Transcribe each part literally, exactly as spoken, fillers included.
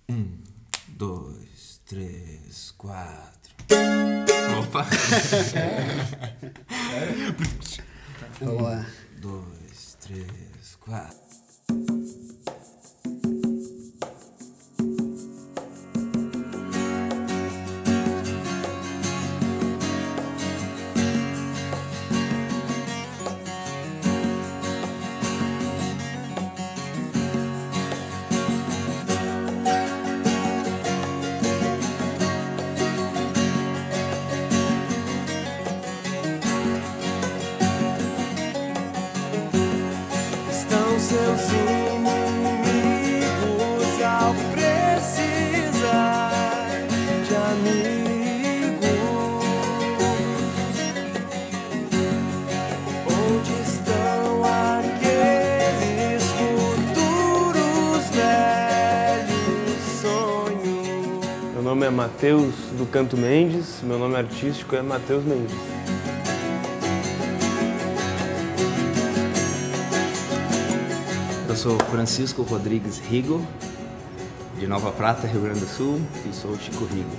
Um, dois, três, quatro. Opa! Um, Boa. dois, três, quatro. Seus inimigos ao precisar de amigos. Onde estão aqueles futuros velhos sonhos? Meu nome é Matheus do Canto Mendes, meu nome artístico é Matheus Mendes. Eu sou Francisco Rodrigues Rigo, de Nova Prata, Rio Grande do Sul, e sou o Chico Rigo.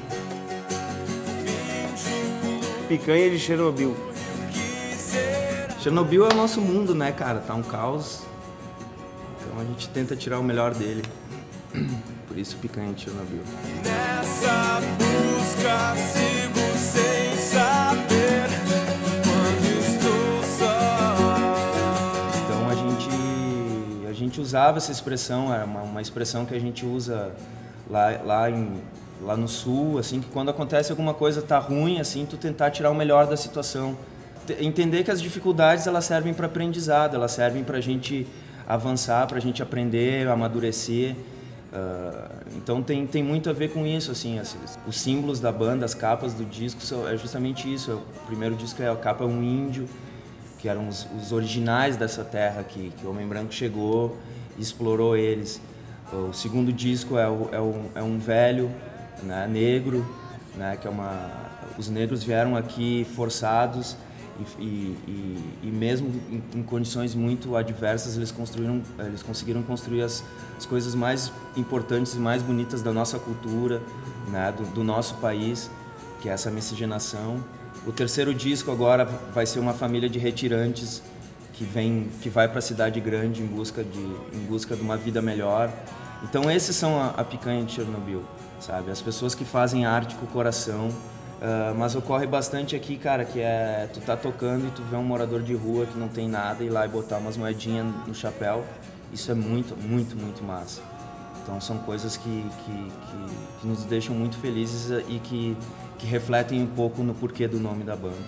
Picanha de Chernobyl. Chernobyl é o nosso mundo, né, cara? Tá um caos, então a gente tenta tirar o melhor dele. Por isso, Picanha de Chernobyl. Nessa busca sigo sem saber quando estou só. Então a gente, a gente usava essa expressão, era uma, uma expressão que a gente usa lá, lá, em, lá no sul, assim, que quando acontece alguma coisa tá ruim, assim, tu tentar tirar o melhor da situação. T- entender que as dificuldades elas servem para aprendizado, elas servem para a gente avançar, para a gente aprender, amadurecer. Uh, então tem, tem muito a ver com isso, assim, as, os símbolos da banda, as capas do disco são, é justamente isso. O primeiro disco é a capa é um índio, que eram os, os originais dessa terra que, que o Homem Branco chegou e explorou eles. O segundo disco é, o, é, um, é um velho, né, negro, né, que é uma, os negros vieram aqui forçados e, e, e, e mesmo em, em condições muito adversas eles construíram, eles conseguiram construir as, as coisas mais importantes e mais bonitas da nossa cultura, né, do, do nosso país, que é essa miscigenação. O terceiro disco agora vai ser uma família de retirantes que vem, que vai para a cidade grande em busca de, em busca de uma vida melhor. Então esses são a, a Picanha de Chernobyl, sabe? As pessoas que fazem arte com o coração. Uh, mas ocorre bastante aqui, cara, que é tu tá tocando e tu vê um morador de rua que não tem nada e ir lá e botar umas moedinhas no chapéu. Isso é muito, muito, muito massa. Então são coisas que, que, que, que nos deixam muito felizes e que, que refletem um pouco no porquê do nome da banda.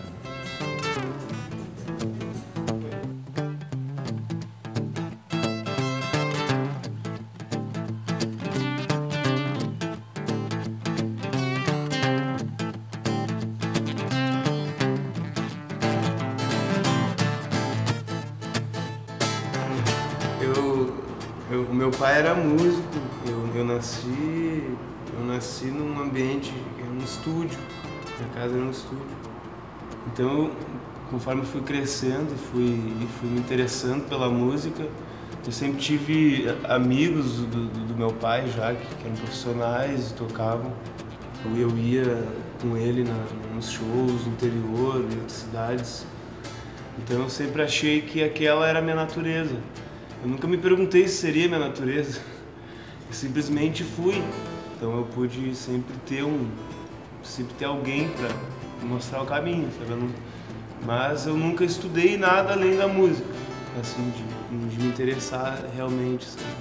Eu, eu, meu pai era músico, eu, eu nasci eu nasci num ambiente, era um estúdio, minha casa era um estúdio. Então, conforme fui crescendo, fui, fui me interessando pela música, eu sempre tive amigos do, do, do meu pai já, que, que eram profissionais, tocavam. Eu ia com ele na, nos shows no interior, em outras cidades. Então eu sempre achei que aquela era a minha natureza. Eu nunca me perguntei se seria minha natureza, eu simplesmente fui. Então eu pude sempre ter um, sempre ter alguém para mostrar o caminho, sabe? Eu não, mas eu nunca estudei nada além da música, assim, de, de me interessar realmente, sabe?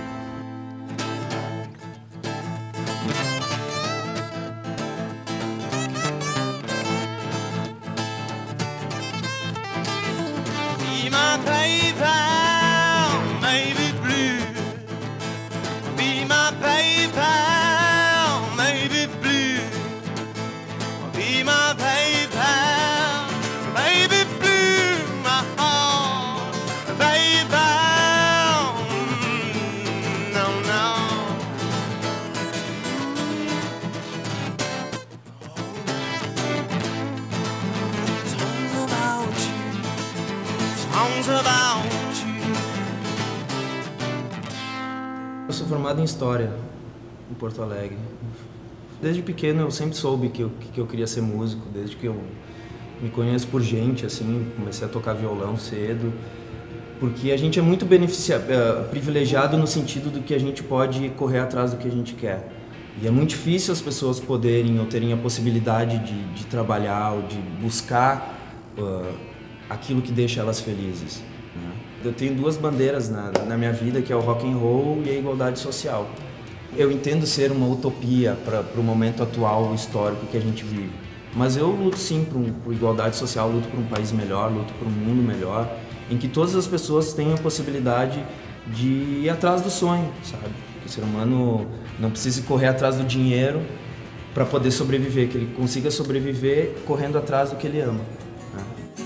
Be my baby, maybe blue. Be my baby, maybe blue. Be my baby, maybe blue. My heart, baby. Mm, no, no. Songs about you. Songs about you. Eu sou formado em História em Porto Alegre. Desde pequeno eu sempre soube que eu, que eu queria ser músico, desde que eu me conheço por gente, assim, comecei a tocar violão cedo, porque a gente é muito beneficia, uh, privilegiado no sentido do que a gente pode correr atrás do que a gente quer. E é muito difícil as pessoas poderem ou terem a possibilidade de, de trabalhar ou de buscar uh, aquilo que deixa elas felizes, né? Eu tenho duas bandeiras na, na minha vida, que é o rock and roll e a igualdade social. Eu entendo ser uma utopia para o momento atual, histórico que a gente vive. Mas eu luto sim por, um, por igualdade social, luto por um país melhor, luto por um mundo melhor, em que todas as pessoas tenham a possibilidade de ir atrás do sonho, sabe? Que o ser humano não precise correr atrás do dinheiro para poder sobreviver, que ele consiga sobreviver correndo atrás do que ele ama, né?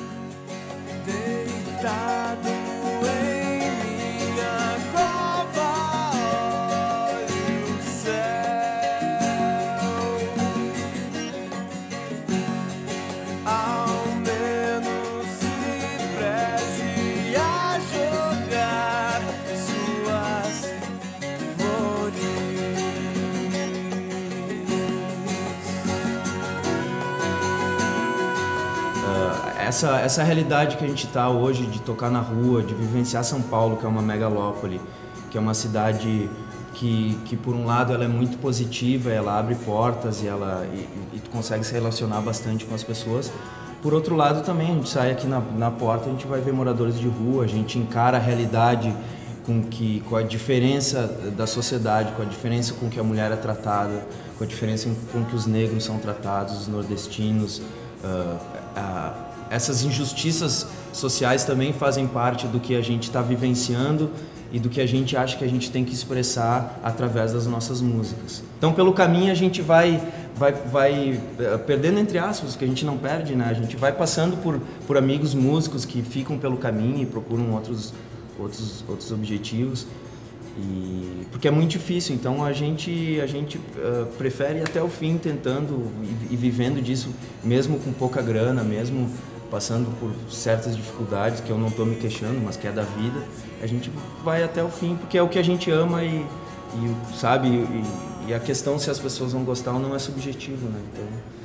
Essa, essa realidade que a gente está hoje de tocar na rua, de vivenciar São Paulo, que é uma megalópole, que é uma cidade que, que por um lado ela é muito positiva, ela abre portas e, ela, e, e tu consegue se relacionar bastante com as pessoas. Por outro lado também, a gente sai aqui na, na porta, a gente vai ver moradores de rua, a gente encara a realidade com, que, com a diferença da sociedade, com a diferença com que a mulher é tratada, com a diferença com que os negros são tratados, os nordestinos, uh, uh, essas injustiças sociais também fazem parte do que a gente está vivenciando e do que a gente acha que a gente tem que expressar através das nossas músicas. Então, pelo caminho, a gente vai, vai, vai perdendo, entre aspas, que a gente não perde, né? A gente vai passando por, por amigos músicos que ficam pelo caminho e procuram outros, outros, outros objetivos. E, porque é muito difícil, então a gente, a gente uh, prefere ir até o fim tentando e, e vivendo disso, mesmo com pouca grana, mesmo passando por certas dificuldades que eu não estou me queixando, mas que é da vida, a gente vai até o fim, porque é o que a gente ama e, e sabe, e, e a questão se as pessoas vão gostar ou não é subjetivo, né? Então...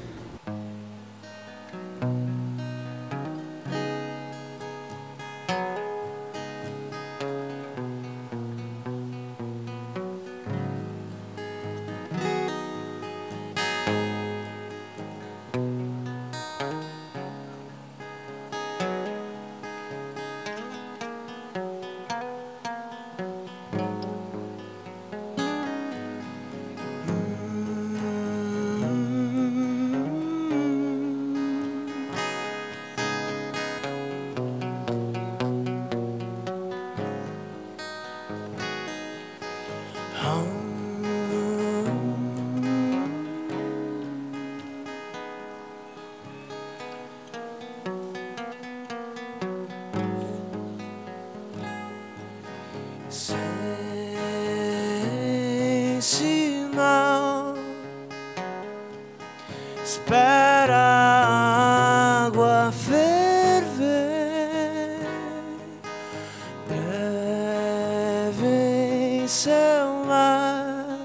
Sem sinal, espera a água ferver, breve em seu lar,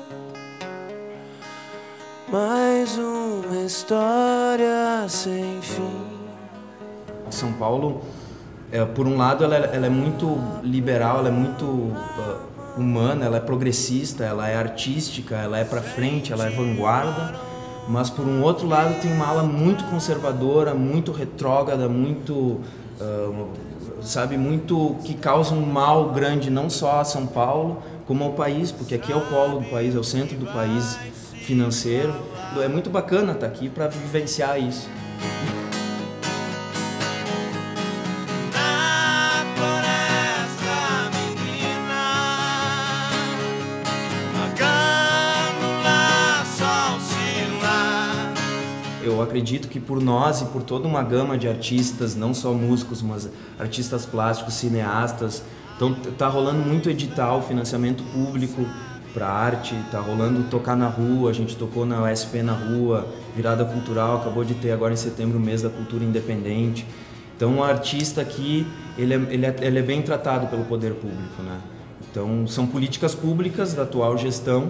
mais uma história sem fim. São Paulo, é, por um lado, ela, ela é muito liberal, ela é muito uh, humana, ela é progressista, ela é artística, ela é pra frente, ela é vanguarda, mas por um outro lado tem uma ala muito conservadora, muito retrógrada, muito, uh, sabe, muito que causa um mal grande não só a São Paulo, como ao país, porque aqui é o polo do país, é o centro do país financeiro. É muito bacana estar aqui para vivenciar isso. Eu acredito que por nós e por toda uma gama de artistas, não só músicos, mas artistas plásticos, cineastas, então tá rolando muito edital, financiamento público para arte, tá rolando tocar na rua, a gente tocou na U S P na rua, virada cultural, acabou de ter agora em setembro o mês da cultura independente. Então o artista aqui, ele é, ele é, ele é bem tratado pelo poder público, né? Então são políticas públicas da atual gestão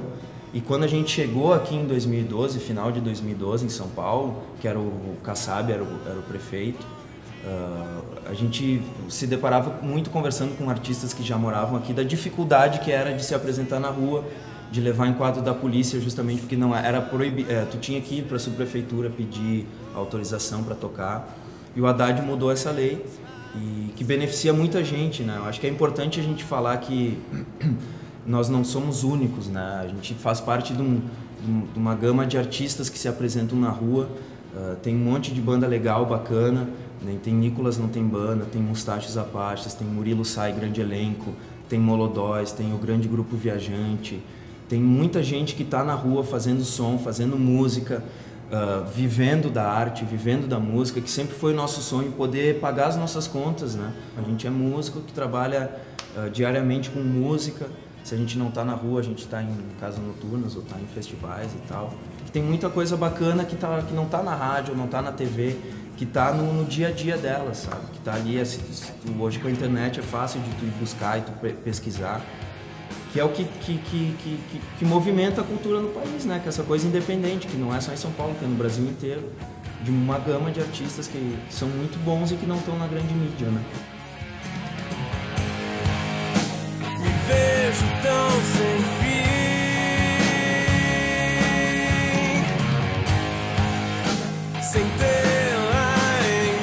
E quando a gente chegou aqui em dois mil e doze, final de dois mil e doze, em São Paulo, que era o, o Kassab, era o, era o prefeito, uh, a gente se deparava muito conversando com artistas que já moravam aqui, da dificuldade que era de se apresentar na rua, de levar em quadro da polícia, justamente porque não era proibido, é, tu tinha que ir para a subprefeitura pedir autorização para tocar. E o Haddad mudou essa lei, e que beneficia muita gente, né? Eu acho que é importante a gente falar que nós não somos únicos, né? A gente faz parte de, um, de uma gama de artistas que se apresentam na rua. Uh, tem um monte de banda legal, bacana, né? Tem Nicolas Não Tem Banda, tem Mustachos Apaches, tem Murilo Sai, grande elenco, tem Molodóis, tem o grande grupo Viajante. Tem muita gente que está na rua fazendo som, fazendo música, uh, vivendo da arte, vivendo da música, que sempre foi o nosso sonho, poder pagar as nossas contas, né? A gente é músico que trabalha uh, diariamente com música. Se a gente não está na rua, a gente está em casas noturnas ou está em festivais e tal. Tem muita coisa bacana que, tá, que não está na rádio, não está na T V, que está no, no dia a dia delas, sabe? Que está ali, assim, hoje com a internet é fácil de tu ir buscar e tu pesquisar. Que é o que, que, que, que, que, que movimenta a cultura no país, né? Que é essa coisa independente, que não é só em São Paulo, que é no Brasil inteiro. De uma gama de artistas que, que são muito bons e que não estão na grande mídia, né? Vejo tão sem fim, sem tê-la em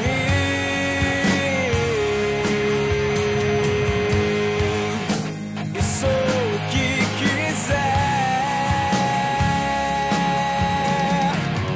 mim, e sou o que quiser,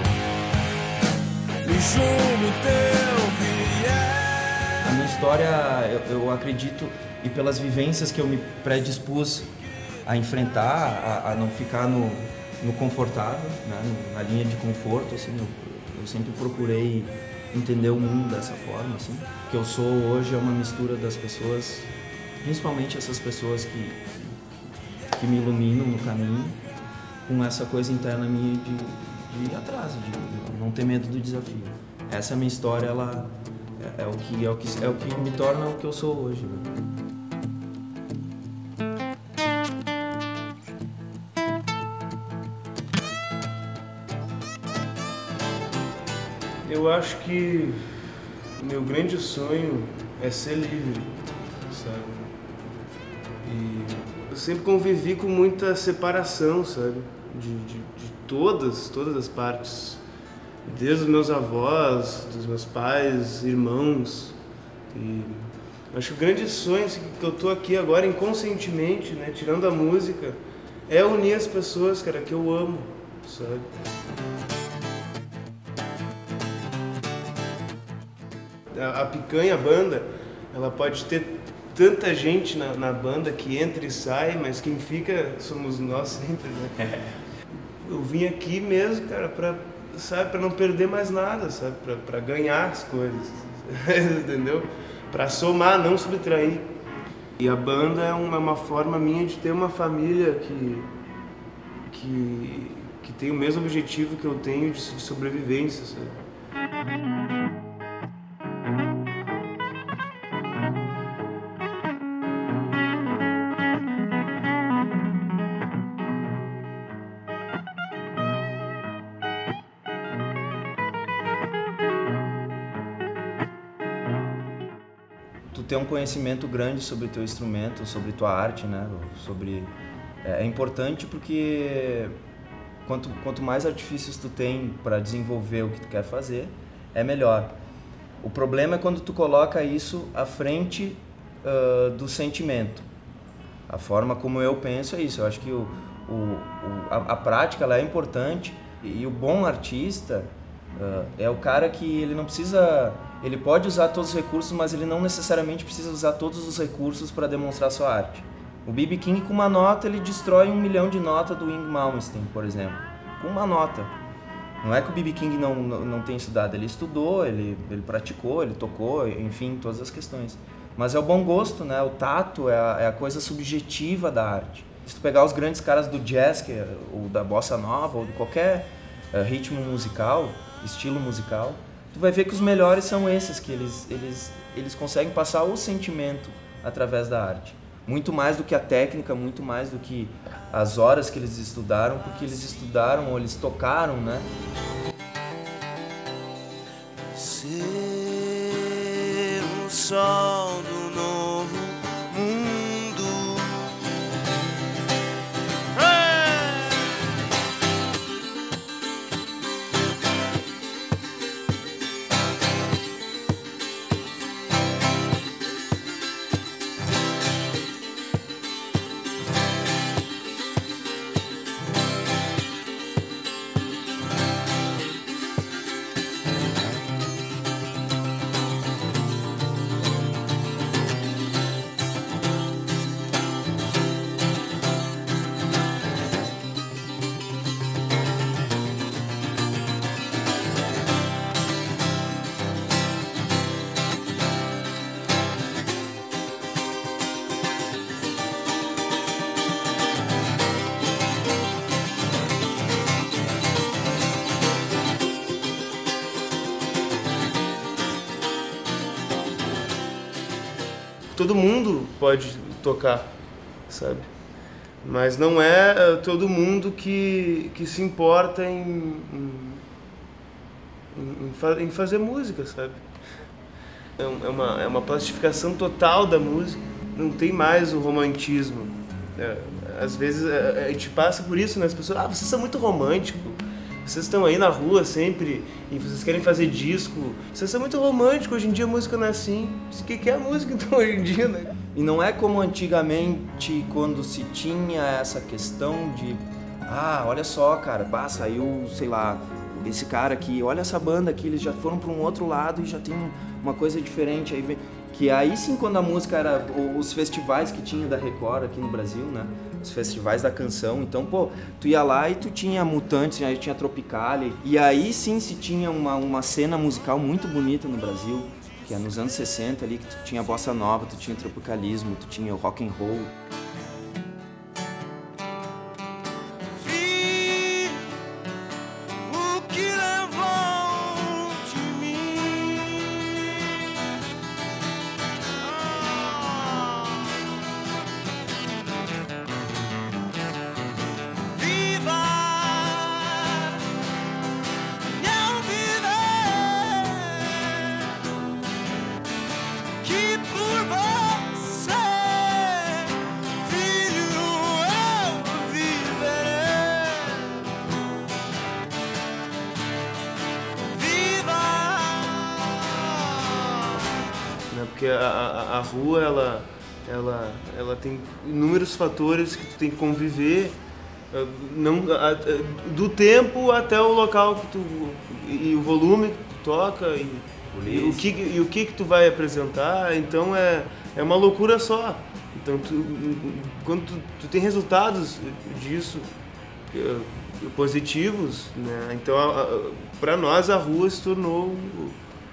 me junto teu viés. A minha história, eu, eu acredito, e pelas vivências que eu me predispus a enfrentar, a, a não ficar no, no confortável, né, na linha de conforto, assim, eu, eu sempre procurei entender o mundo dessa forma, assim. O que eu sou hoje é uma mistura das pessoas, principalmente essas pessoas que, que me iluminam no caminho, com essa coisa interna minha de, de ir atrás, de não ter medo do desafio. Essa minha história, ela é, é, o, que, é, o, que, é o que me torna o que eu sou hoje, né? Eu acho que o meu grande sonho é ser livre, sabe? E eu sempre convivi com muita separação, sabe? De, de, de todas, todas as partes. Desde os meus avós, dos meus pais, irmãos. E acho que o grande sonho assim, que eu tô aqui agora inconscientemente, né? Tirando a música, é unir as pessoas, cara, que eu amo, sabe? A Picanha, a banda, ela pode ter tanta gente na, na banda que entra e sai, mas quem fica somos nós sempre, né? Eu vim aqui mesmo, cara, pra, sabe, pra não perder mais nada, sabe? Pra, pra ganhar as coisas, entendeu? Pra somar, não subtrair. E a banda é uma, uma forma minha de ter uma família que, que, que tem o mesmo objetivo que eu tenho de, de sobrevivência, sabe? Tu ter um conhecimento grande sobre o teu instrumento, sobre tua arte, né? Sobre é, é importante porque quanto quanto mais artifícios tu tem para desenvolver o que tu quer fazer, é melhor. O problema é quando tu coloca isso à frente uh, do sentimento. A forma como eu penso é isso. Eu acho que o, o, o, a, a prática ela é importante e o bom artista uh, é o cara que ele não precisa... Ele pode usar todos os recursos, mas ele não necessariamente precisa usar todos os recursos para demonstrar sua arte. O B B King, com uma nota, ele destrói um milhão de notas do Yngwie Malmsteen, por exemplo. Com uma nota. Não é que o B B King não, não, não tem estudado, ele estudou, ele, ele praticou, ele tocou, enfim, todas as questões. Mas é o bom gosto, né? O tato é a, é a coisa subjetiva da arte. Se tu pegar os grandes caras do jazz, que é, ou da bossa nova, ou de qualquer uh, ritmo musical, estilo musical, tu vai ver que os melhores são esses, que eles, eles, eles conseguem passar o sentimento através da arte. Muito mais do que a técnica, muito mais do que as horas que eles estudaram, porque eles estudaram ou eles tocaram, né? Ser o sol do novo mundo. Hey! Todo mundo pode tocar, sabe? Mas não é todo mundo que, que se importa em, em, em, fa- em fazer música, sabe? É um- é uma, é uma plastificação total da música, não tem mais o romantismo. É, às vezes é, a gente passa por isso, né? As pessoas, ah, vocês são muito românticos, vocês estão aí na rua sempre e vocês querem fazer disco, vocês são muito românticos, hoje em dia a música não é assim. O que que é a música então hoje em dia, né? E não é como antigamente, quando se tinha essa questão de ah, olha só, cara, bah, saiu, sei lá, esse cara aqui, olha essa banda aqui, eles já foram para um outro lado e já tem uma coisa diferente. Aí vem, que aí sim, quando a música era os festivais que tinha da Record aqui no Brasil, né? Os festivais da canção. Então, pô, tu ia lá e tu tinha Mutantes, aí tinha Tropicália. E aí sim se tinha uma, uma cena musical muito bonita no Brasil, que é nos anos sessenta ali, que tu tinha bossa nova, tu tinha tropicalismo, tu tinha o rock and roll. Vi o que levou de mim. Viva e ao viver que por você, filho, eu viverei. Viva! Né? Porque a, a, a rua, ela, ela, ela tem inúmeros fatores que tu tem que conviver, eh, não, a- a- do tempo até o local que tu, e, e o volume que tu toca e, e o que e o que que tu vai apresentar. Então é, é uma loucura só. Então tu, quando tu, tu tem resultados disso eh, positivos, né? Então para nós a rua se tornou o,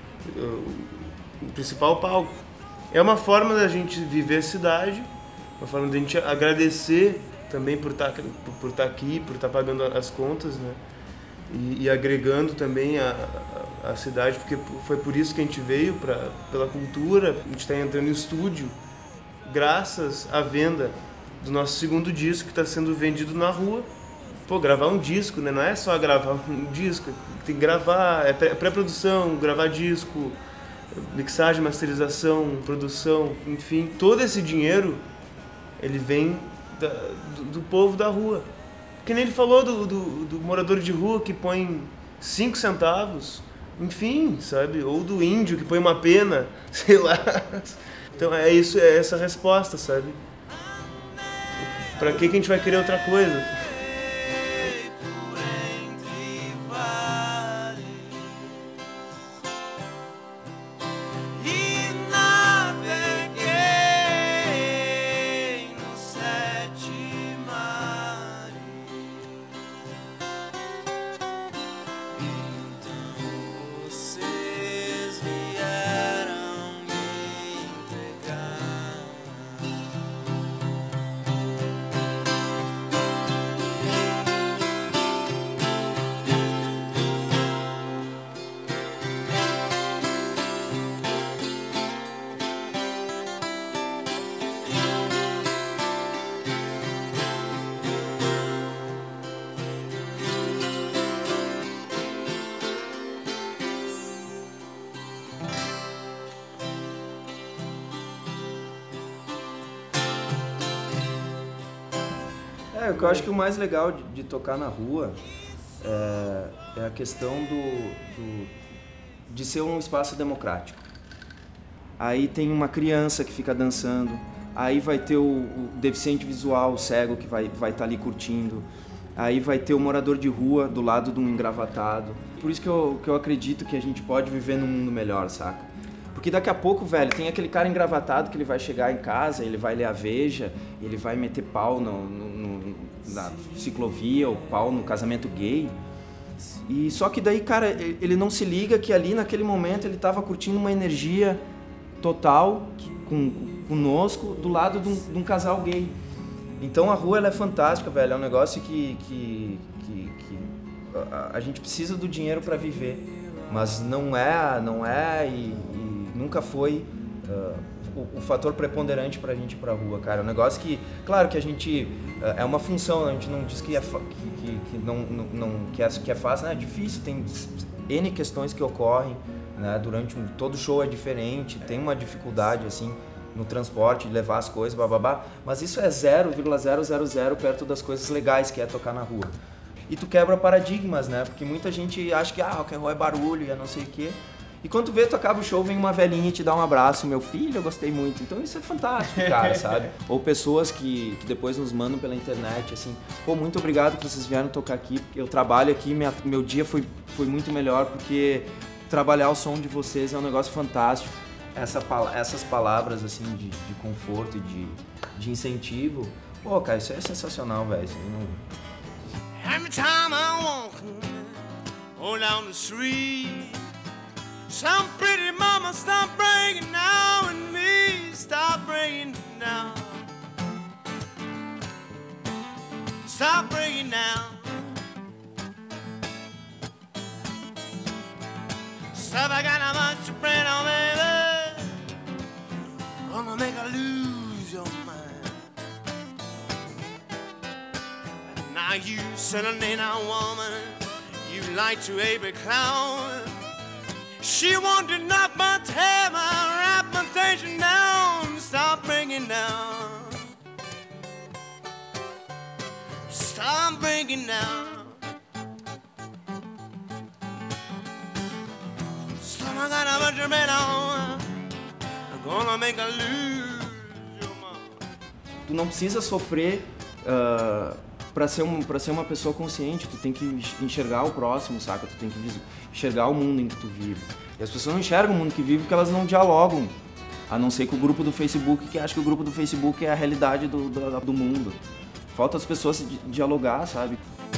o principal palco. É uma forma da gente viver a cidade, uma forma da gente agradecer também por estar por, por estar aqui, por estar pagando as contas, né? E, e agregando também a, a, a cidade, porque foi por isso que a gente veio, pra, pela cultura. A gente está entrando em estúdio graças à venda do nosso segundo disco, que está sendo vendido na rua. Pô, gravar um disco, né? Não é só gravar um disco, tem que gravar, é pré- pré-produção, gravar disco, mixagem, masterização, produção, enfim. Todo esse dinheiro, ele vem da, do, do povo da rua. Que nem ele falou do, do, do morador de rua que põe cinco centavos, enfim, sabe? Ou do índio que põe uma pena, sei lá. Então é isso, é essa a resposta, sabe? Pra que que a gente vai querer outra coisa? Por entre vales e naveguei nos sete mares. Então vocês vieram me entregar É, eu acho que o mais legal de, de tocar na rua é, é a questão do, do, de ser um espaço democrático. Aí tem uma criança que fica dançando, aí vai ter o, o deficiente visual, o cego, que vai estar vai tá ali curtindo, aí vai ter o morador de rua do lado de um engravatado. Por isso que eu, que eu acredito que a gente pode viver num mundo melhor, saca? Porque daqui a pouco, velho, tem aquele cara engravatado que ele vai chegar em casa, ele vai ler a Veja, ele vai meter pau no, no, no, na ciclovia, ou pau no casamento gay. E só que daí, cara, ele não se liga que ali naquele momento ele tava curtindo uma energia total com, conosco do lado de um, de um casal gay. Então a rua ela é fantástica, velho, é um negócio que, que, que, que a, a gente precisa do dinheiro para viver, mas não é, não é e, e nunca foi uh, o, o fator preponderante pra gente ir pra rua, cara. É um negócio que, claro que a gente, uh, é uma função, a gente não diz que é, que, que, que, não, não, não, que é, que é fácil, né? É difícil, tem N questões que ocorrem, né? Durante um, todo show é diferente, tem uma dificuldade, assim, no transporte, de levar as coisas, bababá, mas isso é zero vírgula zero zero zero perto das coisas legais que é tocar na rua. E tu quebra paradigmas, né? Porque muita gente acha que, ah, rock and roll é barulho e é não sei o quê. E quando tu vê, tu acaba o show, vem uma velhinha e te dá um abraço, meu filho, eu gostei muito. Então isso é fantástico, cara, sabe? Ou pessoas que, que depois nos mandam pela internet, assim, pô, muito obrigado por vocês vieram tocar aqui, porque eu trabalho aqui, minha, meu dia foi, foi muito melhor, porque trabalhar o som de vocês é um negócio fantástico. Essa, essas palavras, assim, de, de conforto e de, de incentivo, pô, cara, isso é sensacional, velho. Não... Every time I walk on down the street, some pretty mama stop breaking down and me stop breaking down. Stop breaking down. Stop, I got not much to bring on, baby. Gonna make her lose your mind. Now you suddenly a woman, you like to ape a clown. She wanted not much have my reputation down. Stop bringing down. Stop bringing down. Stop, I got a bunch of men on. I'm gonna make her lose your mind. Tu não precisa sofrer uh, para ser, um, pra ser uma pessoa consciente, tu tem que enxergar o próximo, saca? Tu tem que enxergar o mundo em que tu vive. E as pessoas não enxergam o mundo que vive porque elas não dialogam. A não ser com o grupo do Facebook, que acha que o grupo do Facebook é a realidade do, do, do mundo. Falta as pessoas se dialogar, sabe?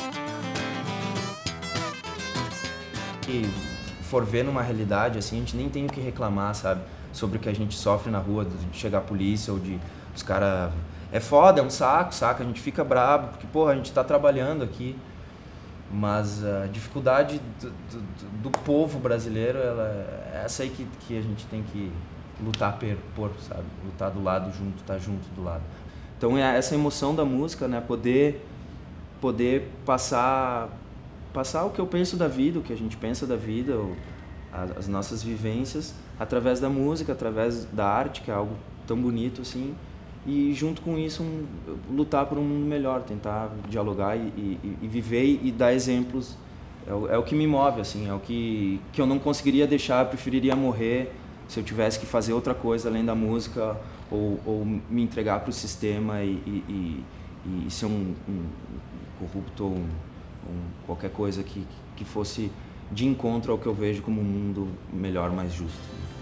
E for ver numa realidade assim, a gente nem tem o que reclamar, sabe? Sobre o que a gente sofre na rua, de chegar a polícia ou de os caras... É foda, é um saco, saca? A gente fica brabo, porque, porra, a gente tá trabalhando aqui. Mas a dificuldade do, do, do povo brasileiro, ela, é essa aí que, que a gente tem que lutar por, sabe? Lutar do lado junto, tá junto do lado. Então é essa emoção da música, né? Poder, poder passar, passar o que eu penso da vida, o que a gente pensa da vida, as, as nossas vivências, através da música, através da arte, que é algo tão bonito assim. E junto com isso um, lutar por um mundo melhor, tentar dialogar e, e, e viver e dar exemplos é o, é o que me move, assim, é o que, que eu não conseguiria deixar, eu preferiria morrer se eu tivesse que fazer outra coisa além da música ou, ou me entregar para o sistema e, e, e, e ser um, um corrupto ou um, um, qualquer coisa que, que fosse de encontro ao que eu vejo como um mundo melhor, mais justo.